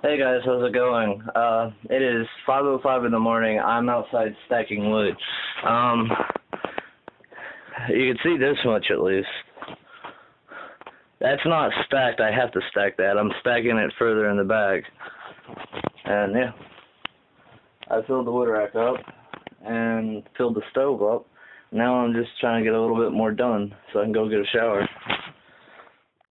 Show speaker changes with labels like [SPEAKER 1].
[SPEAKER 1] Hey guys, how's it going? It is 5:05 in the morning. I'm outside stacking wood. You can see this much at least. That's not stacked. I have to stack that. I'm stacking it further in the back. And yeah, I filled the wood rack up and filled the stove up. Now I'm just trying to get a little bit more done so I can go get a shower.